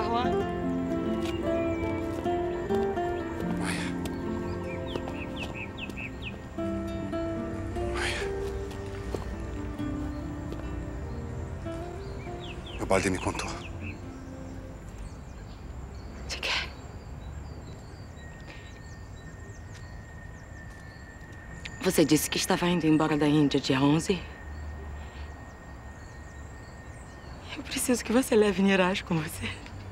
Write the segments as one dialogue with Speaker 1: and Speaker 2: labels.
Speaker 1: Bhagwan.
Speaker 2: O Baldi me contou.
Speaker 1: De quê? Você disse que estava indo embora da Índia dia 11? Eu preciso que você leve Niraj com você.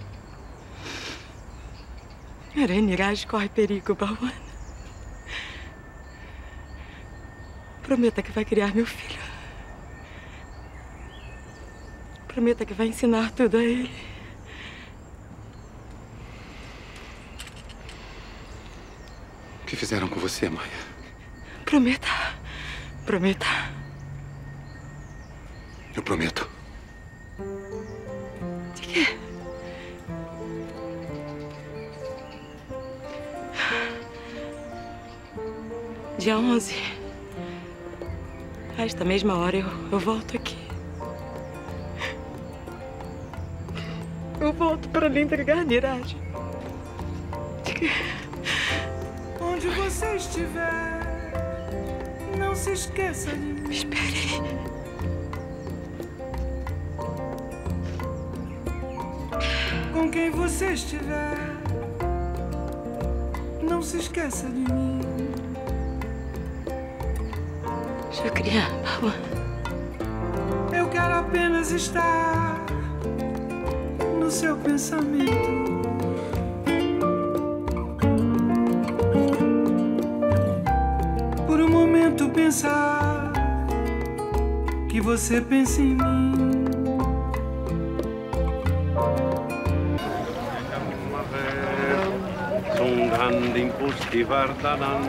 Speaker 1: Niraj corre perigo, Bhagwan. Prometa que vai criar meu filho. Prometa que vai ensinar tudo a ele.
Speaker 2: O que fizeram com você, Maia?
Speaker 1: Prometa. Prometa.
Speaker 2: Eu prometo.
Speaker 1: De quê? Dia 11. A esta mesma hora eu volto aqui. Eu volto para lhe entregar, Niraj.
Speaker 3: Onde você estiver, não se esqueça de mim.
Speaker 1: Espere.
Speaker 3: Com quem você estiver, não se esqueça de mim.
Speaker 1: Shukriya, Bhagwan.
Speaker 3: Eu quero apenas estar no seu pensamento. Por um momento pensar que você pensa em mim.
Speaker 4: Sunghandim Pustivardhanam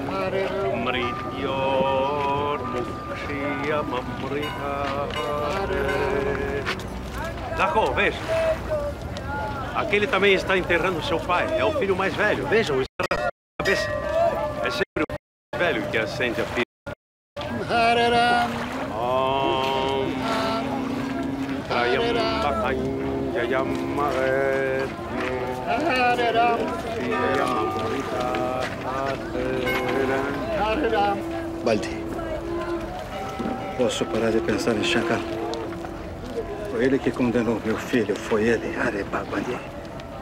Speaker 4: Mrityor Mukshiyam Amritare. Jacob, veja. Aquele também está enterrando seu pai. É o filho mais velho. Vejam, está na cabeça. É sempre o filho mais velho que acende a pilha. Om Trayambakam Jayamaret
Speaker 5: Baldi, posso parar de pensar em Shankar? Foi ele que condenou meu filho, foi ele, Hare Bhagwan.